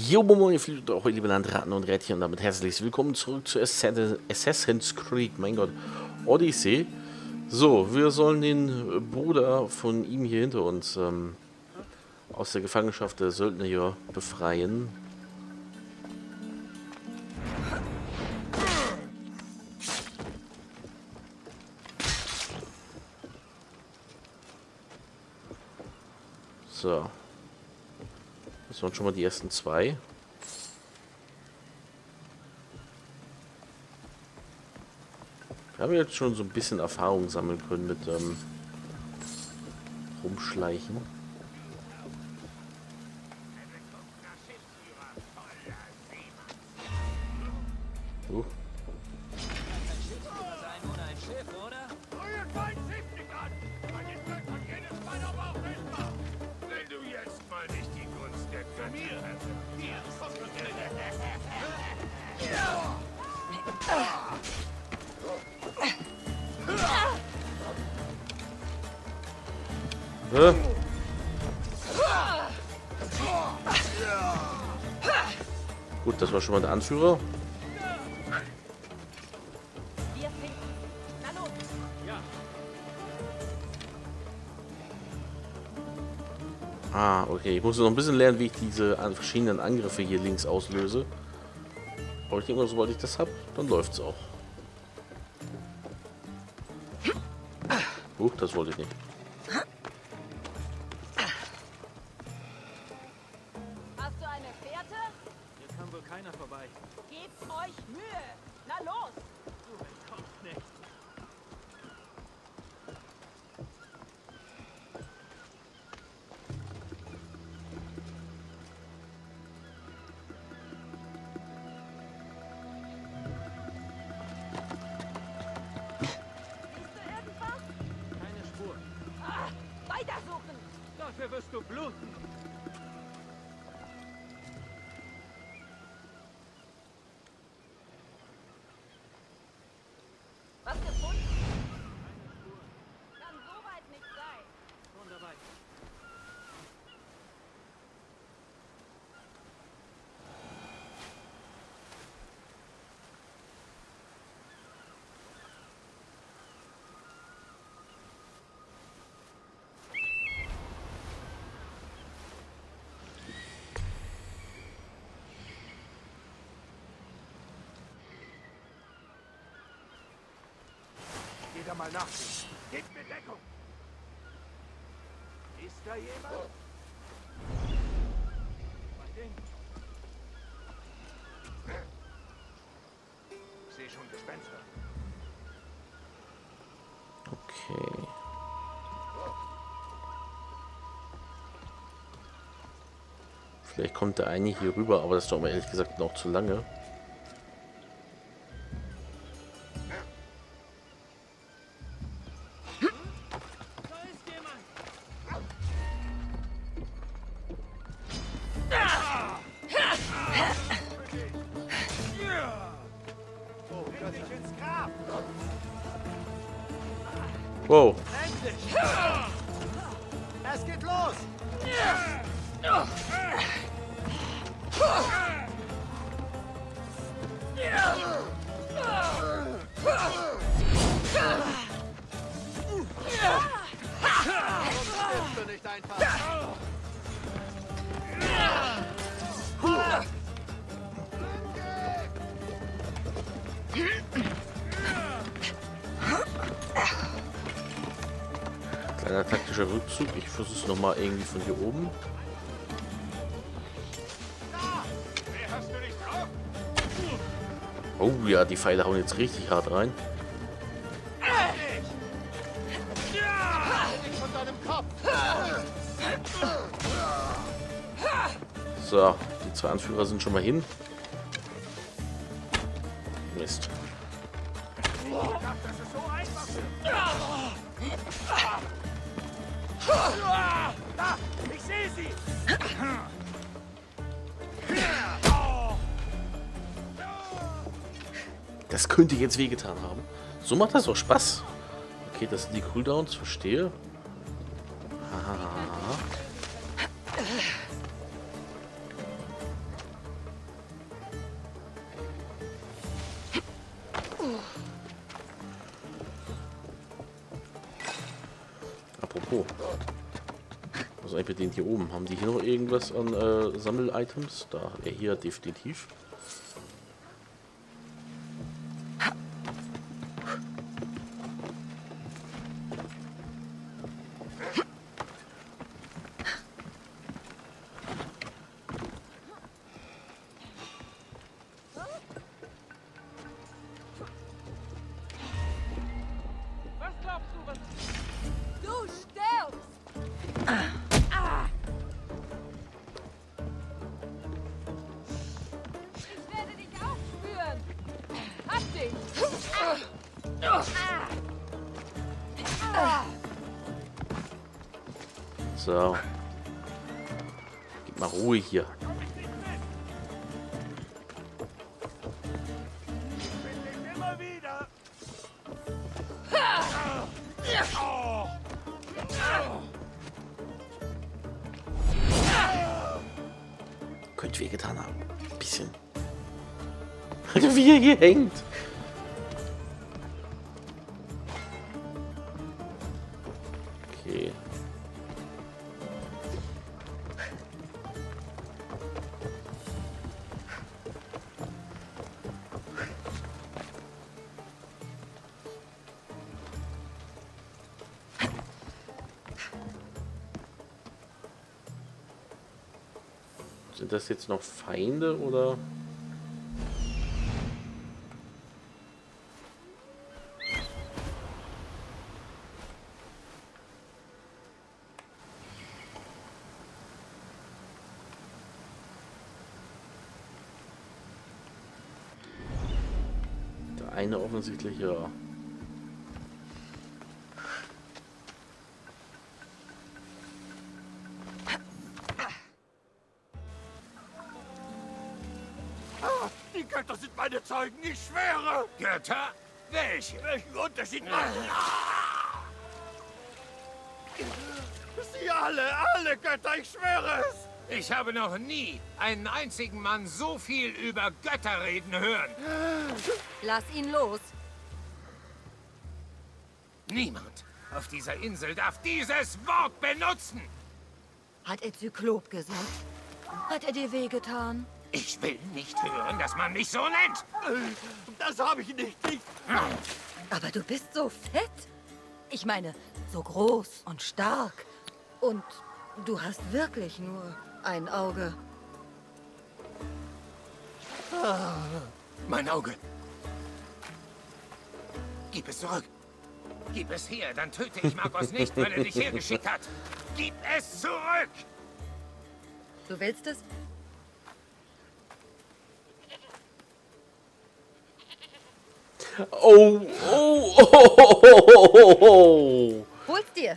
Jo, moin, auch liebe Landratten und Rädchen und damit herzlich willkommen zurück zu Assassin's Creed, mein Gott, Odyssey. So, wir sollen den Bruder von ihm hier hinter uns aus der Gefangenschaft der Söldner hier befreien. So. Das waren schon mal die ersten zwei. Wir haben jetzt schon so ein bisschen Erfahrung sammeln können mit Rumschleichen. Wenn du jetzt mal nicht die Gunst der Königin Gut, das war schon mal der Anführer. Ah, okay. Ich muss noch ein bisschen lernen, wie ich diese verschiedenen Angriffe hier links auslöse. Aber ich denke mal, sobald ich das habe, dann läuft es auch. Das wollte ich nicht. Hast du eine Fährte? Hier kam wohl keiner vorbei. Gebt euch Mühe! Na los! Du entkommst nicht. Weitersuchen! Dafür wirst du bluten. Was gefunden? Keine Spur. Kann so weit nicht sein. Schon dabei. Geh da mal nach. Gebt mir Deckung. Ist da jemand? Mein Ding. Ich sehe schon Gespenster. Okay. Vielleicht kommt der eine hier rüber, aber das dauert mir ehrlich gesagt noch zu lange. Da ist jemand. Bring dich ins Grab. Wow. Endlich. Es geht los. Stirbst du nicht einfach. Kleiner taktischer Rückzug. Ich versuche es nochmal irgendwie von hier oben. Wer hast du nicht drauf? Oh ja, die Pfeile hauen jetzt richtig hart rein. Nicht von deinem Kopf. So, die zwei Anführer sind schon mal hin. Mist. Ich dachte, das ist so einfach. Da, ich sehe sie. Das könnte jetzt wehgetan haben. So macht das doch Spaß. Okay, das sind die Cooldowns, verstehe. Was ist eigentlich mit denen hier oben? Haben die hier noch irgendwas an Sammel-Items? Da, hier definitiv. Was glaubst du, was... Du stirbst! Ich werde dich aufspüren! Hab dich! So. Gib mal Ruhe hier. Immer wieder. Könnte wehgetan haben. Ein bisschen. Alter, wie er hier hängt. Okay. Sind das jetzt noch Feinde oder? Der eine offensichtlich ja. Die Götter sind meine Zeugen, ich schwöre. Götter? Welche? Welchen Unterschied machen? Sie alle Götter, ich schwöre es. Ich habe noch nie einen einzigen Mann so viel über Götter reden hören. Lass ihn los! Niemand auf dieser Insel darf dieses Wort benutzen. Hat er Zyklop gesagt? Hat er dir wehgetan? Ich will nicht hören, dass man mich so nennt. Das habe ich nicht. Aber du bist so fett. Ich meine, so groß und stark. Und du hast wirklich nur ein Auge. Mein Auge. Gib es zurück. Gib es her, dann töte ich Marcos nicht, weil er dich hergeschickt hat. Gib es zurück! Du willst es? Oh, oh, oh, oh, oh, oh, oh. Hol's dir!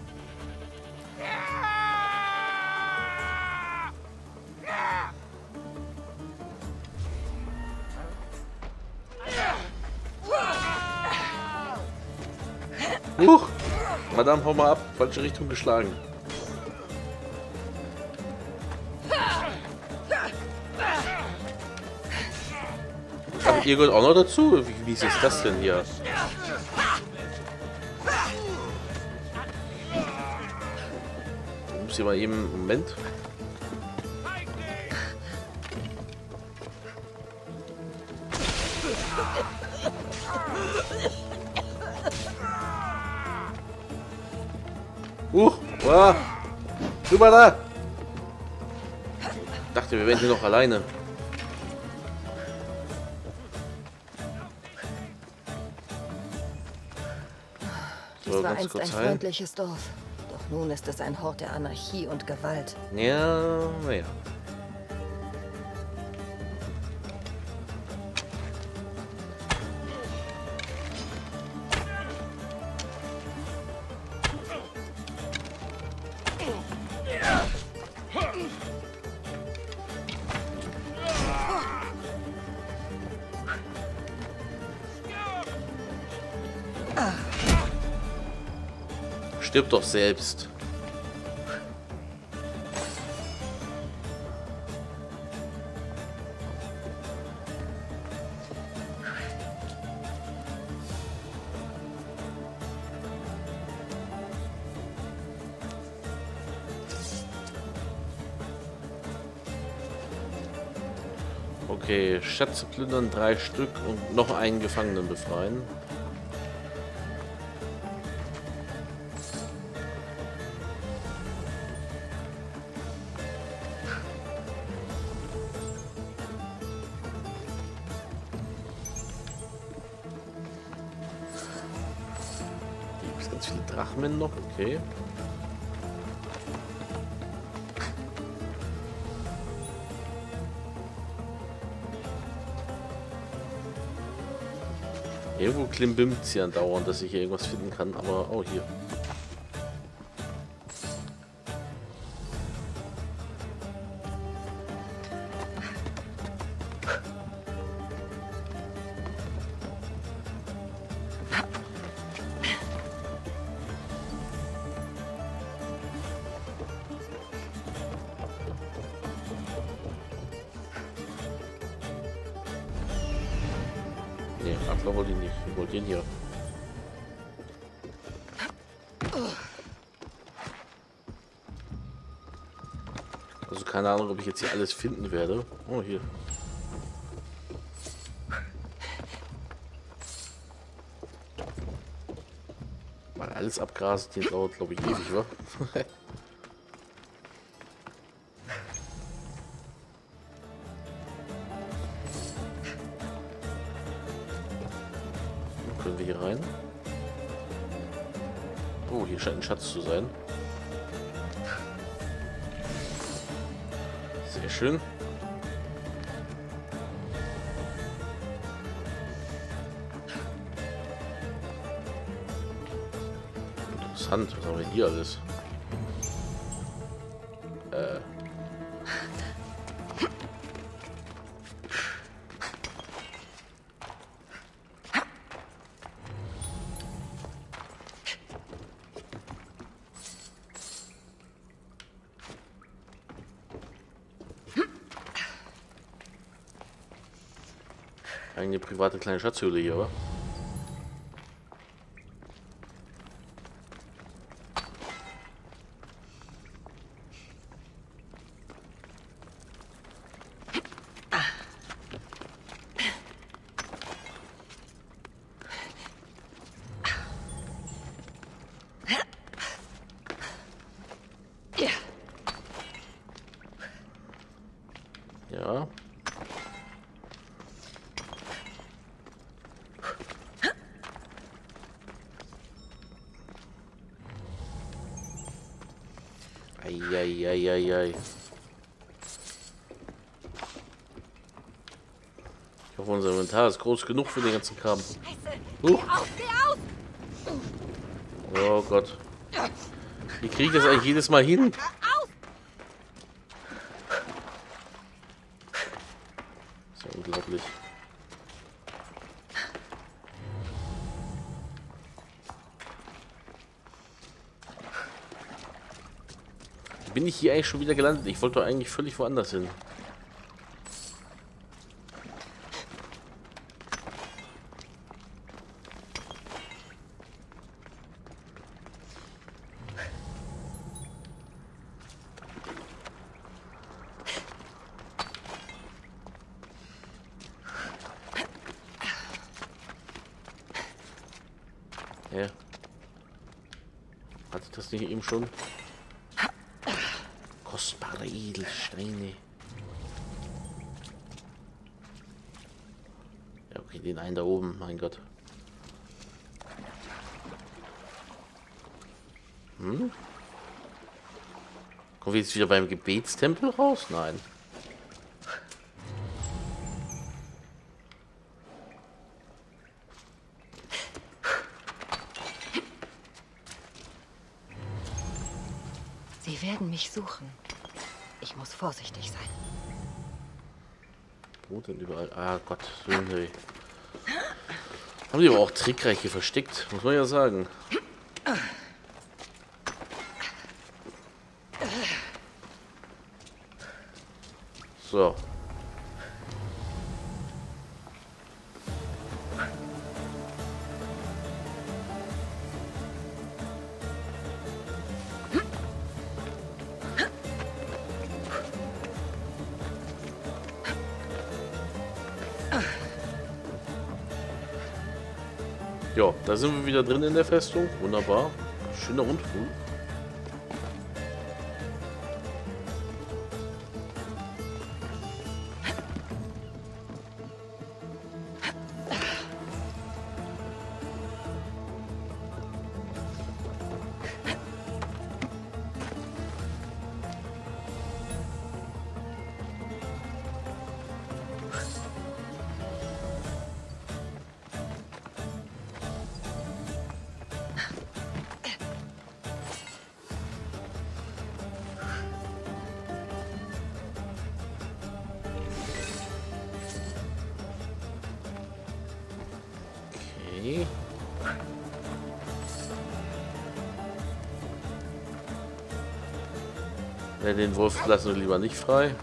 Madame, hau mal ab. Falsche Richtung geschlagen. Ach, ihr gehört auch noch dazu? Wie ist das denn hier? Ich muss hier mal eben... Moment. Ah, rüber da! Ich dachte, wir wären hier noch alleine. Dies war einst ein freundliches Dorf. Doch nun ist es ein Hort der Anarchie und Gewalt. Ja, naja. Stirb doch selbst. Okay, Schätze plündern 3 Stück und noch einen Gefangenen befreien. Hier gibt es ganz viele Drachmen noch, okay. Irgendwo klimbimmt es ja andauernd, dass ich hier irgendwas finden kann, aber auch hier. Ne, Adler wollte ich nicht. Ich wollte den hier. Also keine Ahnung, ob ich jetzt hier alles finden werde. Oh, hier. Mal alles abgrasen, hier dauert, glaube ich, ewig, wa? Können wir hier rein? Oh, hier scheint ein Schatz zu sein. Sehr schön. Interessant, was haben wir hier alles? Eine private kleine Schatzhöhle hier, oder? Ja. Eieieiei. Ich hoffe, unser Inventar ist groß genug für den ganzen Kram. Geh aus! Oh Gott. Wie kriege ich das eigentlich jedes Mal hin? Das ist ja unglaublich. Bin ich hier eigentlich schon wieder gelandet? Ich wollte doch eigentlich völlig woanders hin. Ja. Hatte ich das nicht eben schon? Kostbare Edelsteine. Ja, okay, den einen da oben, mein Gott. Kommen wir jetzt wieder beim Gebetstempel raus? Nein. Sie werden mich suchen. Ich muss vorsichtig sein. Wo denn überall? Ah Gott, nee. Haben die aber auch trickreich hier versteckt, muss man ja sagen. So. Ja, da sind wir wieder drin in der Festung. Wunderbar. Schöner Rundflug. Okay. Ja, den Wolf lassen wir lieber nicht frei.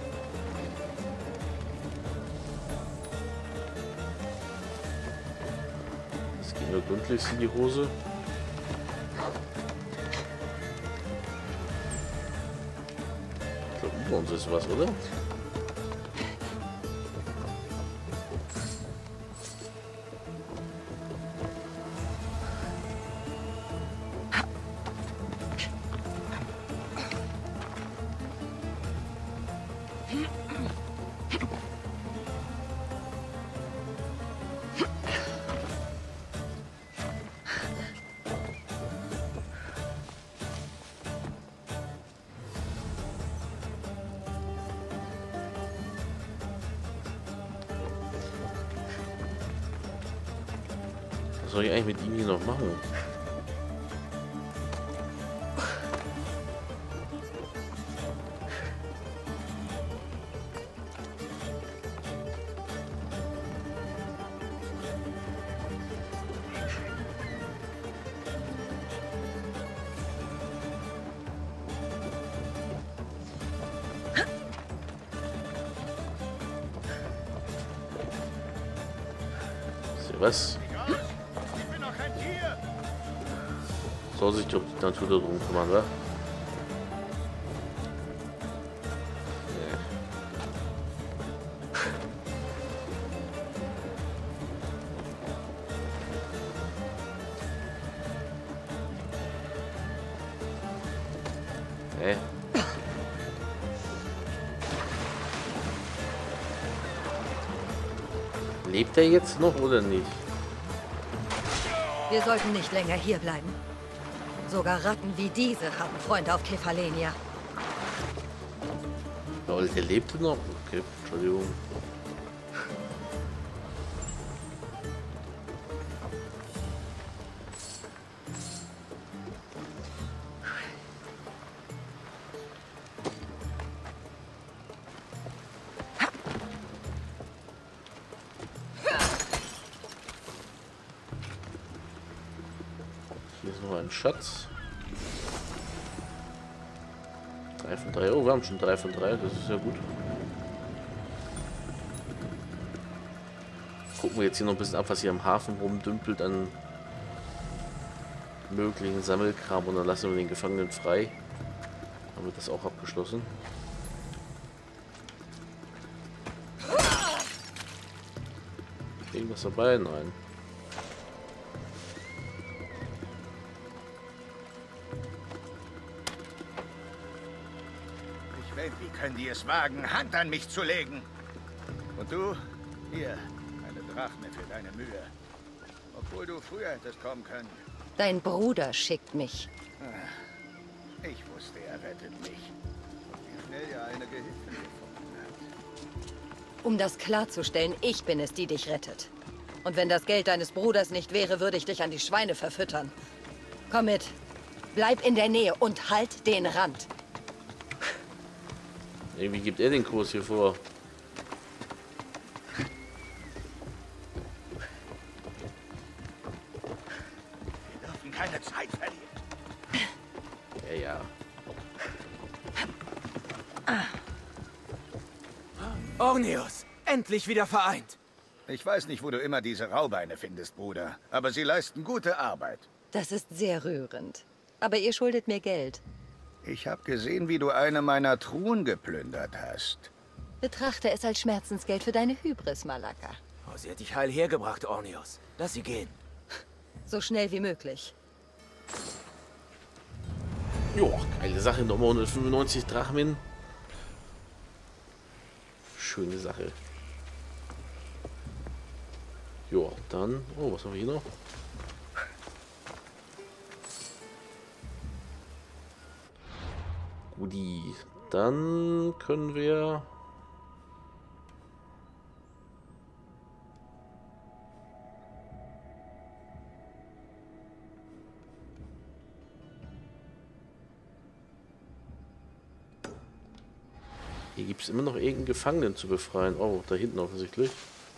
Das geht nur gründlich in die Hose. Ich glaube, über uns ist was, oder? Was soll ich eigentlich mit ihm hier noch machen? Was? Ich bin doch kein Tier. Soll sich doch die Natur darum kümmern, wa? Nee. Lebt er jetzt noch oder nicht? Wir sollten nicht länger hier bleiben. Sogar Ratten wie diese haben Freunde auf Kefalenia. Lol, der lebte noch? Okay, Entschuldigung. Hier ist noch ein Schatz. 3 von 3. Oh, wir haben schon 3 von 3. Das ist ja gut. Gucken wir jetzt hier noch ein bisschen ab, was hier am Hafen rumdümpelt an möglichen Sammelkram. Und dann lassen wir den Gefangenen frei. Dann wird das auch abgeschlossen. Irgendwas dabei? Nein. Wie können die es wagen, Hand an mich zu legen? Und du? Hier, eine Drachme für deine Mühe. Obwohl du früher hättest kommen können. Dein Bruder schickt mich. Ich wusste, er rettet mich. Und wie schnell er eine Gehilfin gefunden hat. Um das klarzustellen, ich bin es, die dich rettet. Und wenn das Geld deines Bruders nicht wäre, würde ich dich an die Schweine verfüttern. Komm mit. Bleib in der Nähe und halt den Rand. Irgendwie gibt er den Kurs hier vor. Wir dürfen keine Zeit verlieren. Ja, ja. Ornius, endlich wieder vereint. Ich weiß nicht, wo du immer diese Raubeine findest, Bruder. Aber sie leisten gute Arbeit. Das ist sehr rührend. Aber ihr schuldet mir Geld. Ich habe gesehen, wie du eine meiner Truhen geplündert hast. Betrachte es als Schmerzensgeld für deine Hybris, Malaka. Oh, sie hat dich heil hergebracht, Ornius. Lass sie gehen. So schnell wie möglich. Jo, geile Sache. Nochmal 195 Drachmen. Schöne Sache. Jo, dann... Oh, was haben wir hier noch? Guti. Dann können wir... Hier gibt es immer noch irgendeinen Gefangenen zu befreien. Oh, da hinten offensichtlich.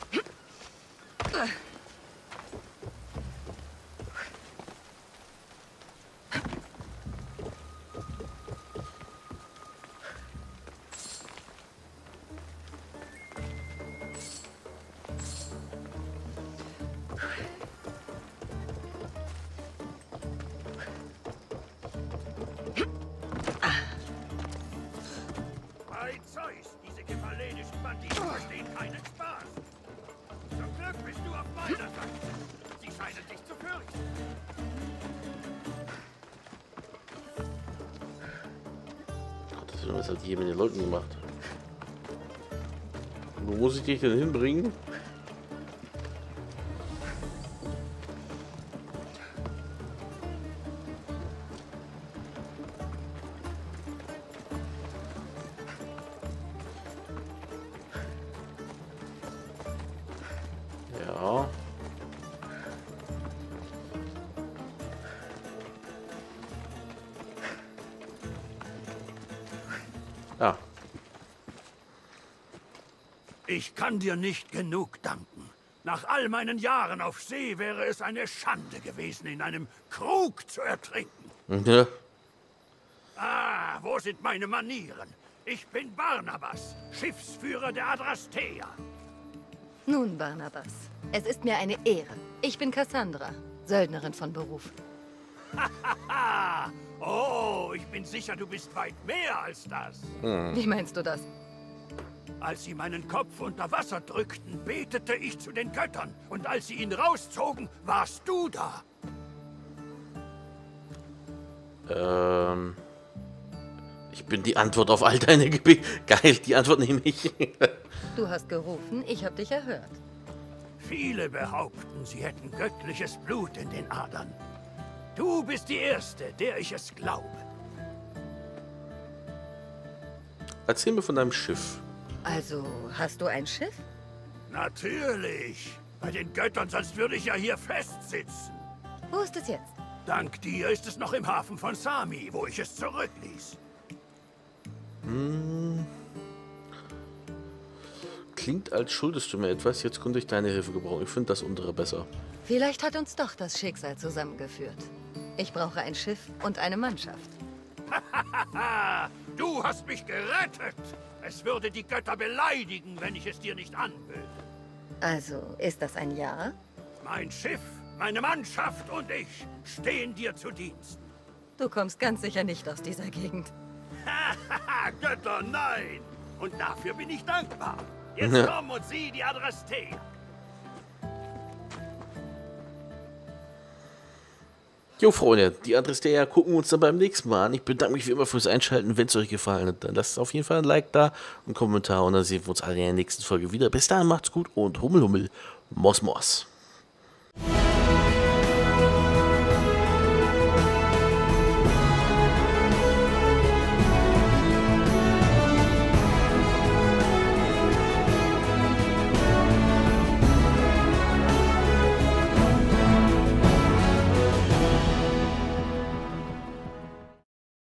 Diese gefalenischen Banditen verstehen keinen Spaß. Zum Glück bist du auf meiner Seite. Sie scheinen dich zu fürchten. Gott, was hat hier mit den Leuten gemacht? Wo muss ich dich denn hinbringen? Ja. Ah. Ich kann dir nicht genug danken. Nach all meinen Jahren auf See wäre es eine Schande gewesen, in einem Krug zu ertrinken. Ja. Ah, wo sind meine Manieren? Ich bin Barnabas, Schiffsführer der Adrastea. Nun, Barnabas, es ist mir eine Ehre. Ich bin Cassandra, Söldnerin von Beruf. Haha! Oh, ich bin sicher, du bist weit mehr als das. Wie meinst du das? Als sie meinen Kopf unter Wasser drückten, betete ich zu den Göttern. Und als sie ihn rauszogen, warst du da. Ich bin die Antwort auf all deine Gebete. Geil, die Antwort nehme ich. Du hast gerufen, ich habe dich erhört. Viele behaupten, sie hätten göttliches Blut in den Adern. Du bist die Erste, der ich es glaube. Erzähl mir von deinem Schiff. Also, hast du ein Schiff? Natürlich. Bei den Göttern, sonst würde ich ja hier festsitzen. Wo ist es jetzt? Dank dir ist es noch im Hafen von Sami, wo ich es zurückließ. Klingt, als schuldest du mir etwas. Jetzt könnte ich deine Hilfe gebrauchen. Ich finde das untere besser. Vielleicht hat uns doch das Schicksal zusammengeführt. Ich brauche ein Schiff und eine Mannschaft. Haha, du hast mich gerettet. Es würde die Götter beleidigen, wenn ich es dir nicht anböte. Also, ist das ein Ja? Mein Schiff, meine Mannschaft und ich stehen dir zu Diensten. Du kommst ganz sicher nicht aus dieser Gegend. Haha, Götter, nein. Und dafür bin ich dankbar. Jetzt komm und sieh die Adrastea. Jo, Freunde, die Adrastea gucken wir uns dann beim nächsten Mal an. Ich bedanke mich wie immer fürs Einschalten. Wenn es euch gefallen hat, dann lasst auf jeden Fall ein Like da, einen Kommentar und dann sehen wir uns alle in der nächsten Folge wieder. Bis dahin, macht's gut und Hummel, Hummel, Mos, Mos.